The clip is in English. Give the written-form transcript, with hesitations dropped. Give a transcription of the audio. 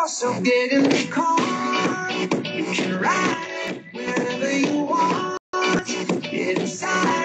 So get in the car, you can ride wherever you want. Get inside.